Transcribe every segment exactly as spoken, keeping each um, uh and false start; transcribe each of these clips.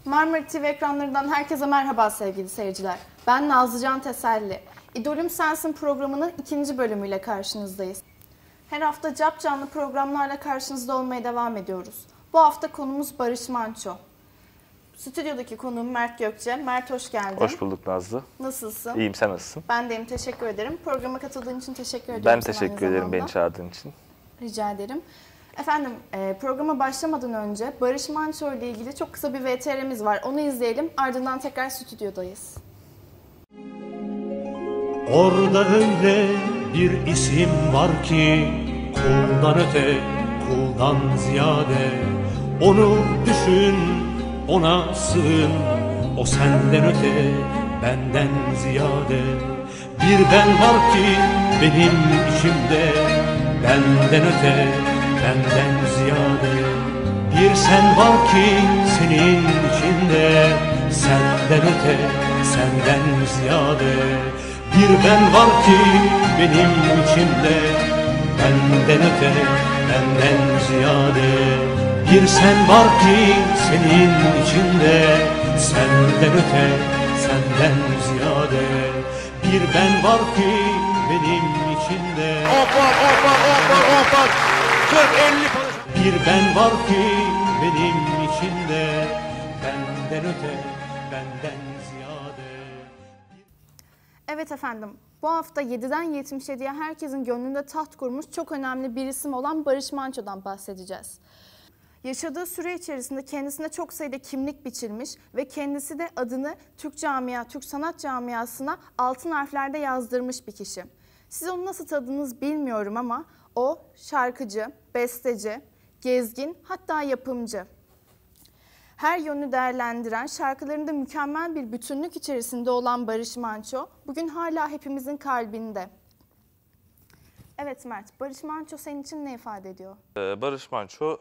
Marmara T V ekranlarından herkese merhaba sevgili seyirciler. Ben Nazlıcan Teselli. İdolüm Sensin programının ikinci bölümüyle karşınızdayız. Her hafta cap canlı programlarla karşınızda olmaya devam ediyoruz. Bu hafta konumuz Barış Manço. Stüdyodaki konuğum Mert Gökçe. Mert hoş geldin. Hoş bulduk Nazlı. Nasılsın? İyiyim, sen nasılsın? Ben deyim, teşekkür ederim. Programa katıldığın için teşekkür ediyorum. Ben teşekkür ederim beni çağırdığın için. Rica ederim. Efendim, e, programa başlamadan önce Barış Manço ile ilgili çok kısa bir V T R'miz var. Onu izleyelim, ardından tekrar stüdyodayız. Orada öyle bir isim var ki kuldan öte, kuldan ziyade. Onu düşün, ona sığın, o senden öte, benden ziyade. Bir ben var ki benim içimde, benden öte, benden ziyade. Bir sen var ki senin içinde, senden öte, senden ziyade. Bir ben var ki benim içimde, benden öte, benden ziyade. Bir sen var ki senin içinde, senden öte, senden ziyade. Bir ben var ki benim içinde. Hop hop hop hop hop hop hop. kırk elli falan. Bir ben var ki benim içinde, benden öte, benden ziyade. Evet efendim, bu hafta yediden yetmiş yediye herkesin gönlünde taht kurmuş çok önemli bir isim olan Barış Manço'dan bahsedeceğiz. Yaşadığı süre içerisinde kendisine çok sayıda kimlik biçilmiş ve kendisi de adını Türk camia, Türk sanat camiasına altın harflerde yazdırmış bir kişi. Siz onu nasıl tanıdınız bilmiyorum ama o şarkıcı, besteci, gezgin, hatta yapımcı. Her yönünü değerlendiren, şarkılarında mükemmel bir bütünlük içerisinde olan Barış Manço bugün hala hepimizin kalbinde. Evet Mert, Barış Manço senin için ne ifade ediyor? Ee, Barış Manço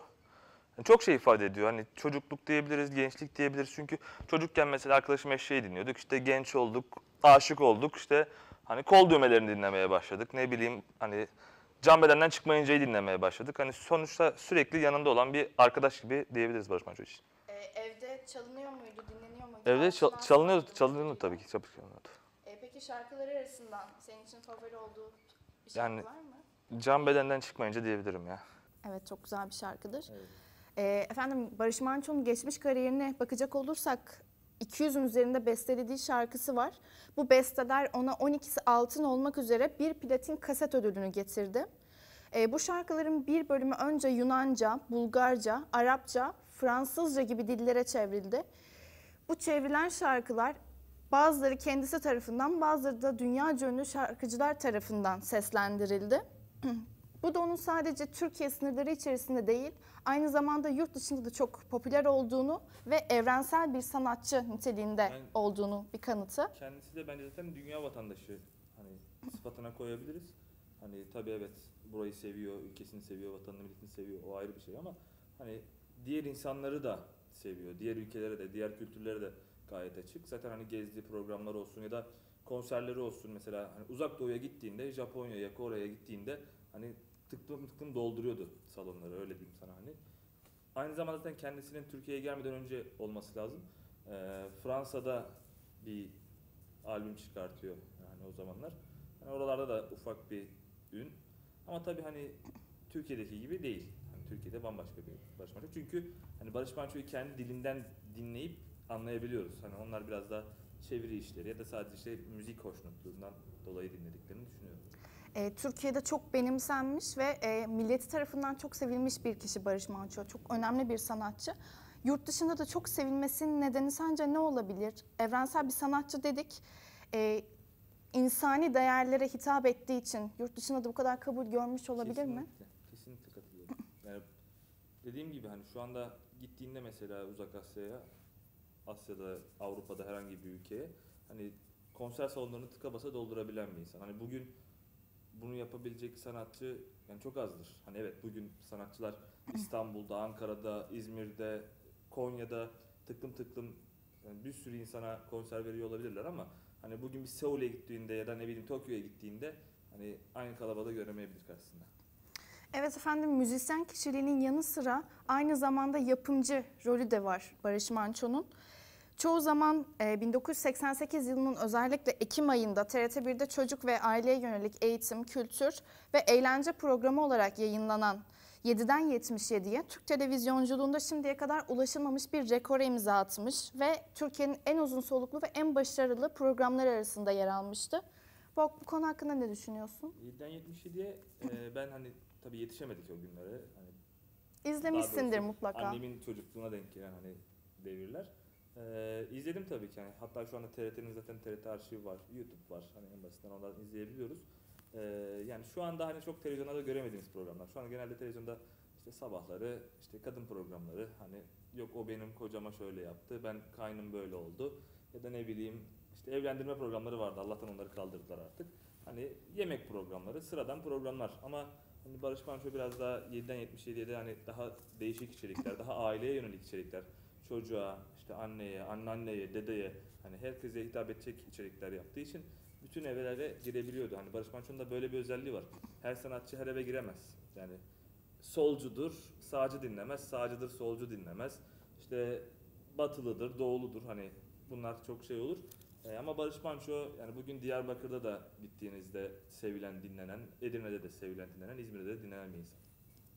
çok şey ifade ediyor. Hani çocukluk diyebiliriz, gençlik diyebiliriz. Çünkü çocukken mesela arkadaşım eşeği dinliyorduk. İşte genç olduk, aşık olduk. İşte hani kol düğmelerini dinlemeye başladık. Ne bileyim hani Can Beden'den Çıkmayınca'yı dinlemeye başladık. Hani sonuçta sürekli yanında olan bir arkadaş gibi diyebiliriz Barış Manço için. Ee, evde çalınıyor muydu, dinleniyor muydu? Evde çal çalınıyordu, çalınıyordu tabii ki. Tabii ki çalınıyordu. Ee, peki şarkıları arasından senin için favori olduğu bir şarkı Yani, var mı? Can Beden'den Çıkmayınca diyebilirim ya. Evet, çok güzel bir şarkıdır. Evet. Ee, efendim Barış Manço'nun geçmiş kariyerine bakacak olursak iki yüzün üzerinde bestelediği şarkısı var. Bu besteler ona on ikisi altın olmak üzere bir platin kaset ödülünü getirdi. Ee, bu şarkıların bir bölümü önce Yunanca, Bulgarca, Arapça, Fransızca gibi dillere çevrildi. Bu çevrilen şarkılar bazıları kendisi tarafından, bazıları da dünyaca ünlü şarkıcılar tarafından seslendirildi. Bu da onun sadece Türkiye sınırları içerisinde değil, aynı zamanda yurt dışında da çok popüler olduğunu ve evrensel bir sanatçı niteliğinde Yani olduğunu bir kanıtı. kendisi de bence zaten dünya vatandaşı hani sıfatına koyabiliriz. Hani tabii evet burayı seviyor, ülkesini seviyor, vatanını, milletini seviyor, o ayrı bir şey ama hani diğer insanları da seviyor. Diğer ülkelere de, diğer kültürlere de gayet açık. Zaten hani gezdiği programlar olsun ya da konserleri olsun, mesela hani Uzak Doğu'ya gittiğinde, Japonya'ya, Kore'ye gittiğinde hani tıklım tıklım dolduruyordu salonları, öyle diyeyim sana hani. Aynı zamanda zaten kendisinin Türkiye'ye gelmeden önce olması lazım. Ee, Fransa'da bir albüm çıkartıyor yani o zamanlar. Yani oralarda da ufak bir ün. Ama tabii hani Türkiye'deki gibi değil. Hani Türkiye'de bambaşka bir Barış Manço. Çünkü hani Barış Manço'yu kendi dilinden dinleyip anlayabiliyoruz. Hani onlar biraz da çeviri işleri ya da sadece işte müzik hoşnutluğundan dolayı dinlediklerini düşünüyorum. E, Türkiye'de çok benimsenmiş ve e, milleti tarafından çok sevilmiş bir kişi Barış Manço. Çok önemli bir sanatçı. Yurt dışında da çok sevilmesinin nedeni sence ne olabilir? Evrensel bir sanatçı dedik. E, insani değerlere hitap ettiği için yurt dışında da bu kadar kabul görmüş olabilir kesinlikle, mi? Kesinlikle katılıyorum. Yani dediğim gibi hani şu anda gittiğinde mesela Uzak Asya'ya, Asya'da, Avrupa'da herhangi bir ülkeye hani konser salonlarını tıka basa doldurabilen bir insan. Hani bugün bunu yapabilecek sanatçı yani çok azdır. Hani evet bugün sanatçılar İstanbul'da, Ankara'da, İzmir'de, Konya'da tıklım tıklım yani bir sürü insana konser veriyor olabilirler ama hani bugün bir Seul'e gittiğinde ya da ne bileyim Tokyo'ya gittiğinde hani aynı kalabalığı göremeyebilir karşısında. Evet efendim, müzisyen kişiliğinin yanı sıra aynı zamanda yapımcı rolü de var Barış Manço'nun. Çoğu zaman e, bin dokuz yüz seksen sekiz yılının özellikle Ekim ayında T R T bir'de çocuk ve aileye yönelik eğitim, kültür ve eğlence programı olarak yayınlanan yediden yetmiş yediye Türk televizyonculuğunda şimdiye kadar ulaşılmamış bir rekora imza atmış ve Türkiye'nin en uzun soluklu ve en başarılı programlar arasında yer almıştı. Bu, bu konu hakkında ne düşünüyorsun? yediden yetmiş yediye e, ben hani tabii yetişemedik o günlere. Hani İzlemişsindir mutlaka. Annemin çocukluğuna denk gelen hani devirler. Ee, izledim tabii ki. Yani hatta şu anda T R T'nin zaten T R T arşivi var, YouTube var. Hani en basitinden ondan izleyebiliyoruz. Ee, yani şu anda hani çok televizyonlarda göremediğimiz programlar. Şu an genelde televizyonda işte sabahları, işte kadın programları, hani yok o benim kocama şöyle yaptı, ben kaynım böyle oldu ya da ne bileyim işte evlendirme programları vardı. Allah'tan onları kaldırdılar artık. Hani yemek programları, sıradan programlar ama hani Barış Manço biraz daha yediden yetmiş yediye de hani daha değişik içerikler, daha aileye yönelik içerikler. Çocuğa, işte anneye, anneanneye, dedeye, hani herkese hitap edecek içerikler yaptığı için bütün evlere girebiliyordu. Hani Barış Manço'nun da böyle bir özelliği var. Her sanatçı her eve giremez. Yani solcudur, sağcı dinlemez, sağcıdır, solcu dinlemez. İşte batılıdır, doğuludur. Hani bunlar çok şey olur. Ee, ama Barış Manço yani bugün Diyarbakır'da da gittiğinizde sevilen, dinlenen, Edirne'de de sevilen, dinlenen, İzmir'de de dinlenen bir insan.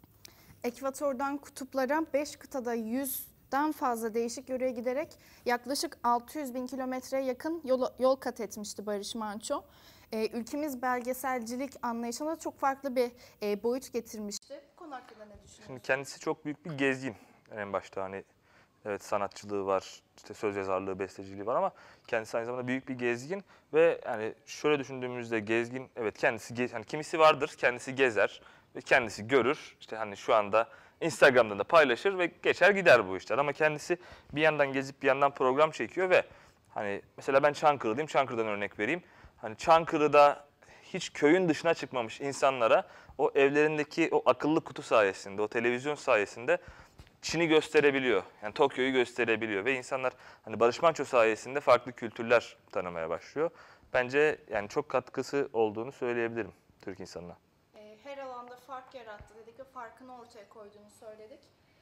Ekvatordan kutuplara beş kıtada yüzden fazla değişik yöreye giderek yaklaşık altı yüz bin kilometreye yakın yol, yol kat etmişti Barış Manço. Ee, ülkemiz belgeselcilik anlayışına çok farklı bir e, boyut getirmişti. Bu konu hakkında ne düşünüyorsun? Şimdi kendisi çok büyük bir gezgin en başta, hani evet sanatçılığı var, işte söz yazarlığı, besteciliği var ama kendisi aynı zamanda büyük bir gezgin ve yani şöyle düşündüğümüzde gezgin, evet kendisi gez, hani kimisi vardır kendisi gezer ve kendisi görür, işte hani şu anda Instagram'da da paylaşır ve geçer gider bu işler ama kendisi bir yandan gezip bir yandan program çekiyor ve hani mesela ben Çankırı'dayım, Çankırı'dan örnek vereyim. Hani Çankırı'da hiç köyün dışına çıkmamış insanlara o evlerindeki o akıllı kutu sayesinde, o televizyon sayesinde Çin'i gösterebiliyor. Yani Tokyo'yu gösterebiliyor ve insanlar hani Barış Manço sayesinde farklı kültürler tanımaya başlıyor. Bence yani çok katkısı olduğunu söyleyebilirim Türk insanına. Her alanda fark yarattı dedik ve farkını ortaya koyduğunu söyledik.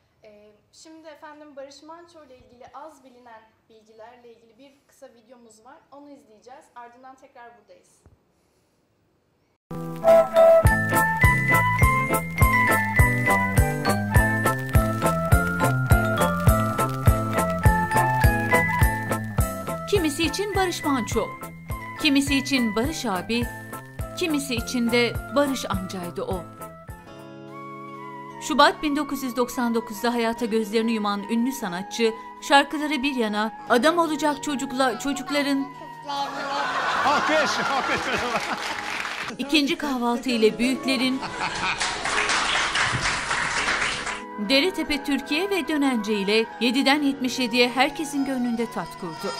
Şimdi efendim Barış Manço ile ilgili az bilinen bilgilerle ilgili bir kısa videomuz var. Onu izleyeceğiz. Ardından tekrar buradayız. Kimisi için Barış Manço, kimisi için Barış abi, kimisi için de Barış amcaydı o. Şubat bin dokuz yüz doksan dokuzda hayata gözlerini yuman ünlü sanatçı, şarkıları bir yana adam olacak çocukla çocukların Alkış, alkış. ikinci kahvaltı ile büyüklerin, Deretepe Türkiye ve Dönence ile yediden yetmiş yediye herkesin gönlünde tat kurdu.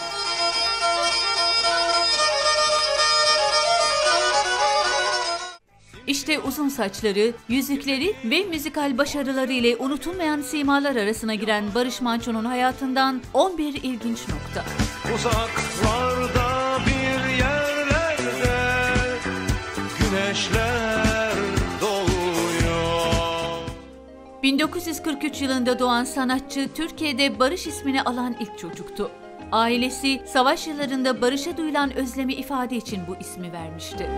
İşte uzun saçları, yüzükleri ve müzikal başarıları ile unutulmayan simalar arasına giren Barış Manço'nun hayatından on bir ilginç nokta. Uzaklarda bir yerlerde güneşler doğuyor. bin dokuz yüz kırk üç yılında doğan sanatçı Türkiye'de Barış ismini alan ilk çocuktu. Ailesi savaş yıllarında Barış'a duyulan özlemi ifade için bu ismi vermişti.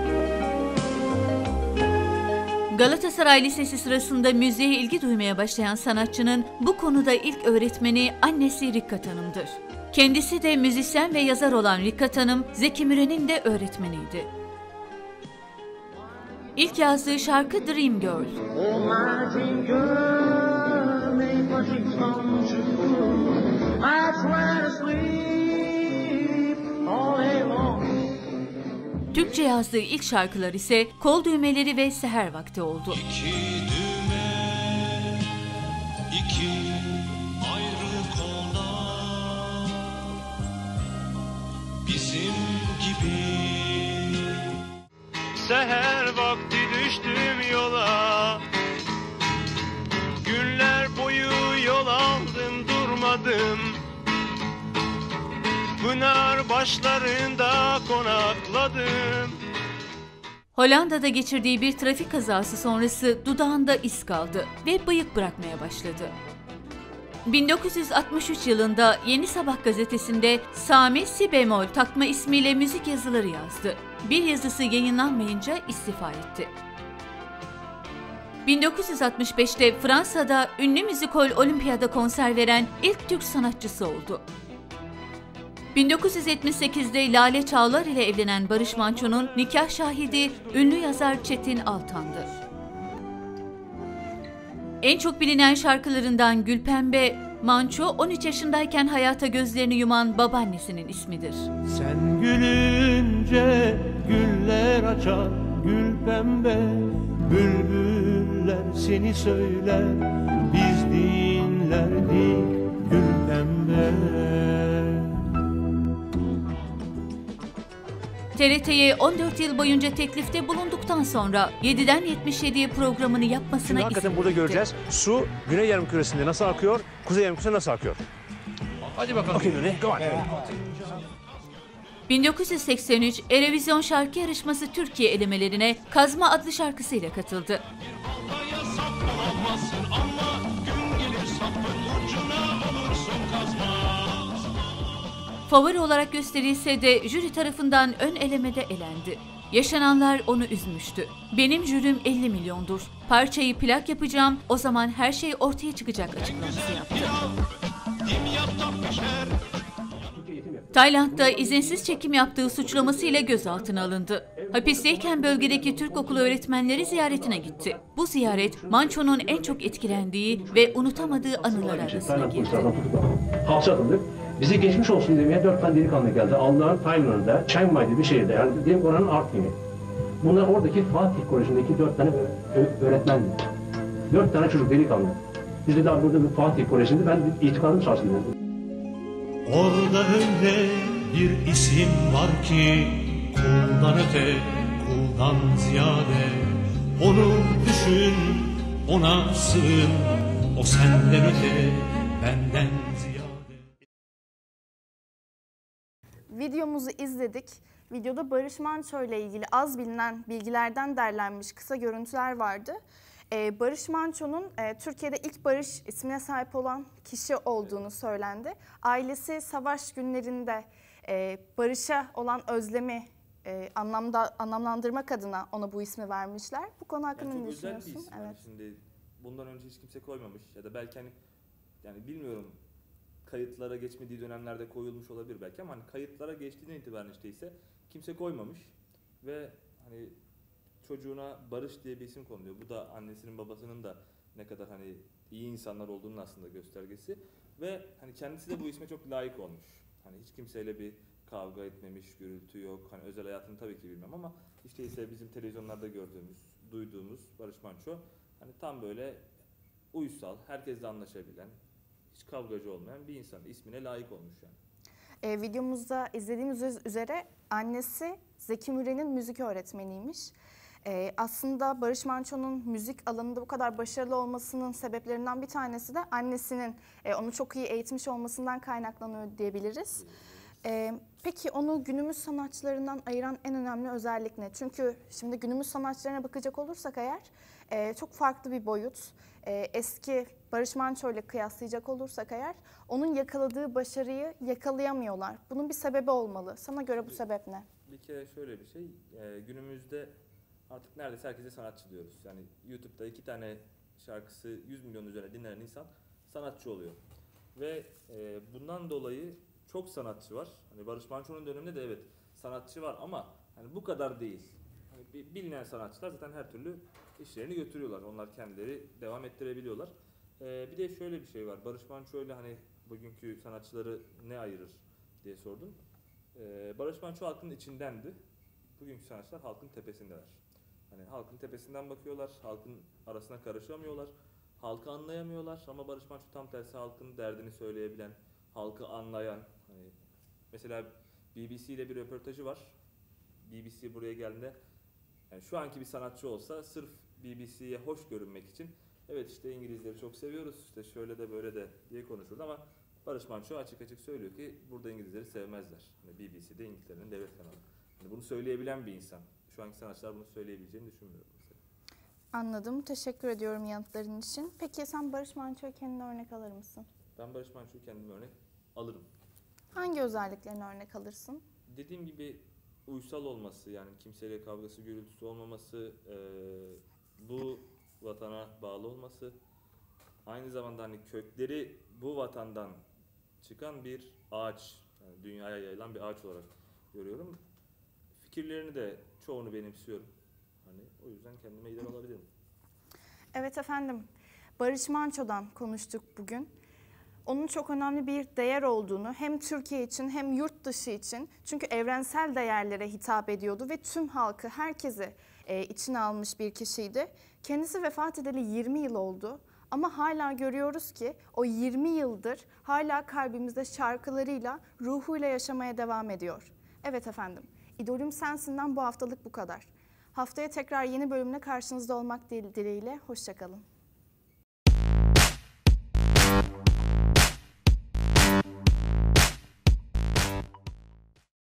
Galatasaray Lisesi sırasında müziğe ilgi duymaya başlayan sanatçının bu konuda ilk öğretmeni annesi Rikkat Hanım'dır. Kendisi de müzisyen ve yazar olan Rikkat Hanım, Zeki Müren'in de öğretmeniydi. İlk yazdığı şarkı Dream Girl. Türkçe yazdığı ilk şarkılar ise Kol Düğmeleri ve Seher Vakti oldu. İki düğme, iki ayrı kolda, bizim gibi. Seher vakti düştüm yola, günler boyu yol aldım durmadım. Pınar başlarında konakladım. Hollanda'da geçirdiği bir trafik kazası sonrası dudağında iz kaldı ve bıyık bırakmaya başladı. bin dokuz yüz altmış üç yılında Yeni Sabah gazetesinde Sami Si bemol takma ismiyle müzik yazıları yazdı. Bir yazısı yayınlanmayınca istifa etti. bin dokuz yüz altmış beşte Fransa'da ünlü müzikol Olimpiyada konser veren ilk Türk sanatçısı oldu. bin dokuz yüz yetmiş sekizde Lale Çağlar ile evlenen Barış Manço'nun nikah şahidi ünlü yazar Çetin Altan'dır. En çok bilinen şarkılarından Gülpembe, Manço on üç yaşındayken hayata gözlerini yuman babaannesinin ismidir. Sen gülünce güller açar gül pembe, bülbüller seni söyler, biz dinlerdik gül pembe. T R T'ye on dört yıl boyunca teklifte bulunduktan sonra yediden yetmiş yediye programını yapmasına Şimdi izin hakikaten burada verdi. göreceğiz. Su Güney Yarımküresi'nde nasıl akıyor, Kuzey Yarımküresi'nde nasıl akıyor? Hadi bakalım. Okay, Güney, go on. bin dokuz yüz seksen üç Erevizyon Şarkı Yarışması Türkiye elemelerine Kazma adlı şarkısıyla katıldı. Favori olarak gösterilse de jüri tarafından ön elemede elendi. Yaşananlar onu üzmüştü. Benim jürim elli milyondur. Parçayı plak yapacağım, o zaman her şey ortaya çıkacak açıklaması yaptı. Tayland'da izinsiz çekim yaptığı suçlamasıyla gözaltına alındı. Hapisteyken bölgedeki Türk okulu öğretmenleri ziyaretine gitti. Bu ziyaret Manço'nun en çok etkilendiği ve unutamadığı anılar arasına girdi. Hapse atıldık. Bize geçmiş olsun demeye dört tane delikanlı geldi. Allah'ın Tayland'da, Chiang Mai'de bir şehirde, yani diyelim oranın Artvin'i. Bunlar oradaki Fatih Koleji'ndeki dört tane öğretmendi. Dört tane çocuk delikanlı. Biz de daha burada bir Fatih Koleji'nde ben itikadım sarsıldım. Orada öyle bir isim var ki kuldan öte, kuldan ziyade. Onu düşün, ona sığın, o senden öte, benden ziyade. Videomuzu izledik. Videoda Barış Manço ile ilgili az bilinen bilgilerden derlenmiş kısa görüntüler vardı. Ee, Barış Manço'nun e, Türkiye'de ilk Barış ismine sahip olan kişi olduğunu söylendi. Ailesi savaş günlerinde e, Barış'a olan özlemi e, anlamda anlamlandırmak adına ona bu ismi vermişler. Bu konu hakkında Yani ne çok özel bir düşünüyorsun? isim. Yani şimdi bundan önce hiç kimse koymamış ya da belki hani yani bilmiyorum kayıtlara geçmediği dönemlerde koyulmuş olabilir belki ama hani kayıtlara geçtiğinden itibaren işte ise kimse koymamış ve hani çocuğuna Barış diye bir isim konuluyor. Bu da annesinin babasının da ne kadar hani iyi insanlar olduğunun aslında göstergesi ve hani kendisi de bu isme çok layık olmuş. Hani hiç kimseyle bir kavga etmemiş, gürültü yok. Hani özel hayatını tabii ki bilmem ama işte ise bizim televizyonlarda gördüğümüz, duyduğumuz Barış Manço hani tam böyle uysal, herkesle anlaşabilen, hiç kavgacı olmayan bir insan. İsmine layık olmuş yani. E, videomuzda izlediğimiz üzere annesi Zeki Müren'in müzik öğretmeniymiş. E, aslında Barış Manço'nun müzik alanında bu kadar başarılı olmasının sebeplerinden bir tanesi de annesinin e, onu çok iyi eğitmiş olmasından kaynaklanıyor diyebiliriz. E, peki onu günümüz sanatçılarından ayıran en önemli özellik ne? Çünkü şimdi günümüz sanatçılarına bakacak olursak eğer e, çok farklı bir boyut. E, eski Barış Manço ile kıyaslayacak olursak eğer onun yakaladığı başarıyı yakalayamıyorlar. Bunun bir sebebi olmalı. Sana göre bu sebep ne? Bir kere şöyle bir şey, e, günümüzde artık neredeyse herkese sanatçı diyoruz. Yani YouTube'da iki tane şarkısı yüz milyon üzerine dinlenen insan sanatçı oluyor. Ve e, bundan dolayı çok sanatçı var. Hani Barış Manço'nun döneminde de evet sanatçı var ama hani bu kadar değil. Hani bilinen sanatçılar zaten her türlü işlerini götürüyorlar. Onlar kendileri devam ettirebiliyorlar. Ee, bir de şöyle bir şey var. Barış Manço ile hani bugünkü sanatçıları ne ayırır diye sordum. Ee, Barış Manço halkın içindendi. Bugünkü sanatçılar halkın tepesindeler. Hani halkın tepesinden bakıyorlar, halkın arasına karışamıyorlar, halkı anlayamıyorlar ama Barış Manço tam tersi halkın derdini söyleyebilen, halkı anlayan. Hani mesela B B C ile bir röportajı var. B B C buraya geldiğinde yani şu anki bir sanatçı olsa sırf B B C'ye hoş görünmek için evet işte İngilizleri çok seviyoruz işte şöyle de böyle de diye konuşurdu ama Barış Manço açık açık söylüyor ki burada İngilizleri sevmezler. Hani B B C'de İngiltere'nin devlet kanalı. Hani bunu söyleyebilen bir insan. Şu anki sanatçılar bunu söyleyebileceğini düşünmüyorum mesela. Anladım. Teşekkür ediyorum yanıtların için. Peki sen Barış Manço'yu kendine örnek alır mısın? Ben Barış Manço'yu kendime örnek alırım. Hangi özelliklerini örnek alırsın? Dediğim gibi uysal olması, yani kimseyle kavgası, gürültüsü olmaması, e, bu vatana bağlı olması, aynı zamanda hani kökleri bu vatandan çıkan bir ağaç, yani dünyaya yayılan bir ağaç olarak görüyorum. Fikirlerini de çoğunu benimsiyorum. Hani o yüzden kendime idol alabilirim. Evet efendim, Barış Manço'dan konuştuk bugün. Onun çok önemli bir değer olduğunu hem Türkiye için hem yurt dışı için, çünkü evrensel değerlere hitap ediyordu ve tüm halkı, herkesi e, içine almış bir kişiydi. Kendisi vefat edeli yirmi yıl oldu ama hala görüyoruz ki o yirmi yıldır hala kalbimizde şarkılarıyla, ruhuyla yaşamaya devam ediyor. Evet efendim, İdolüm Sensin'den bu haftalık bu kadar. Haftaya tekrar yeni bölümle karşınızda olmak dileğiyle, hoşça kalın.